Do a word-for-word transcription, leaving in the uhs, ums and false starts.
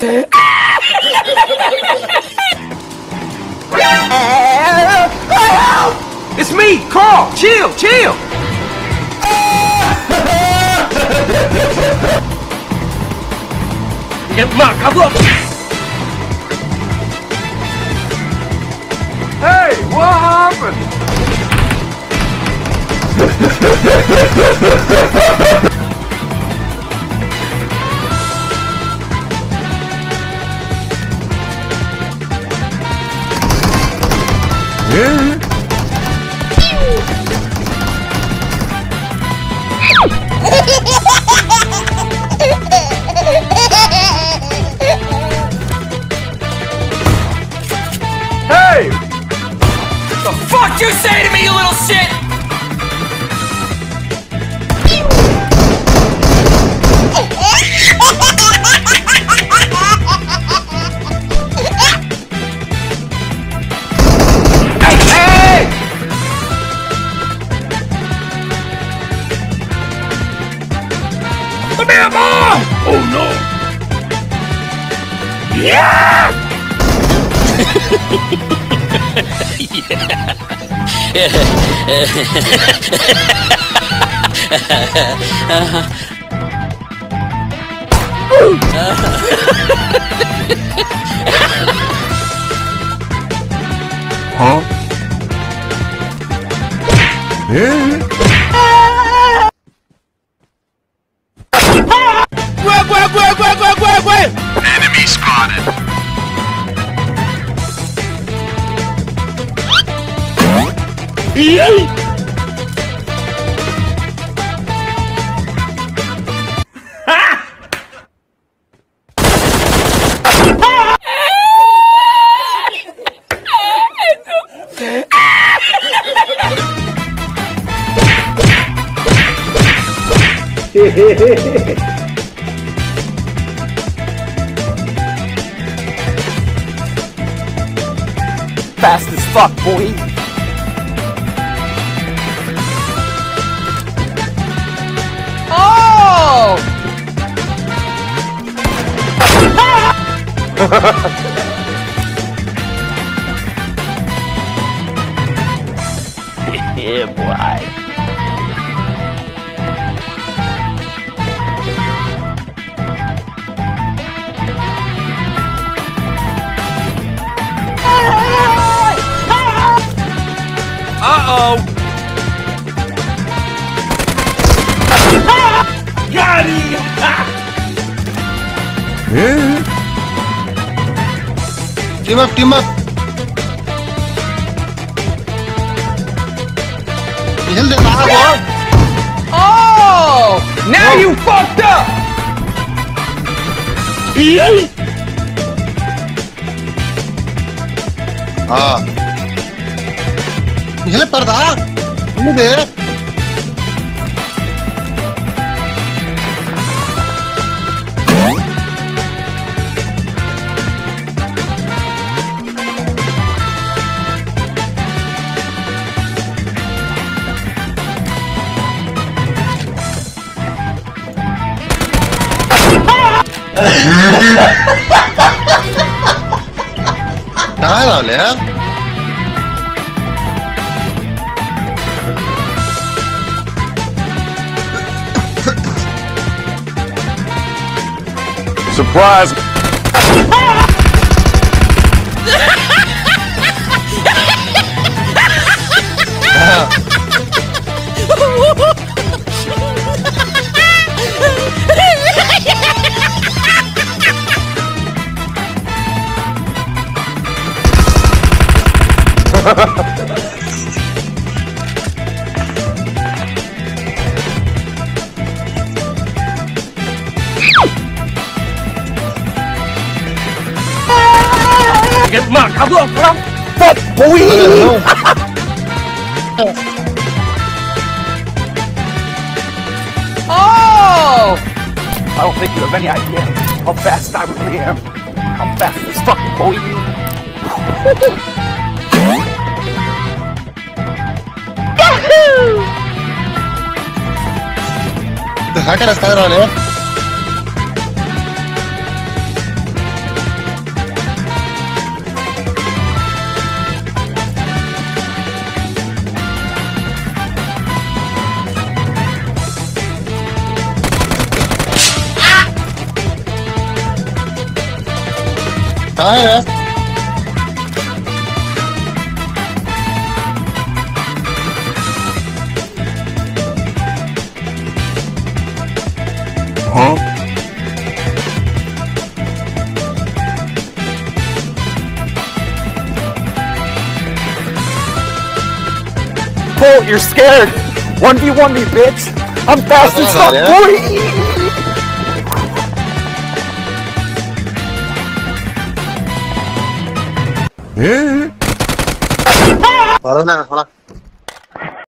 It's me, Carl. Chill, chill. Get my cover. Hey, what happened? Yeah. Hey! The fuck you say to me, you little shit? Hey, hey! Come here, boy! Oh no! Yeah! Huh? Yeah. Wait, wait, wait, wait, wait, wait, wait! Enemy spotted. Yay! Fast as fuck, boy. Oh! Yeah, boy. Uh-oh! Got him! Yeah. Team up, team up. Heal the power. Oh! Now you fucked up! Yay! Ah. Heal parda. Ini deh. Kaya lah, ya. Surprise. Get my cover from fuck, boy! Oh! I don't think you have any idea how fast I really am. I'm fast as fuck, boy. Yahoo! The hacker has got on, eh? कहाँ है यार? Huh? Bolt, you're scared. one v one me, bitch. I'm fast as fuck, Yeah. boy. Yeah. पढ़ो ना थोड़ा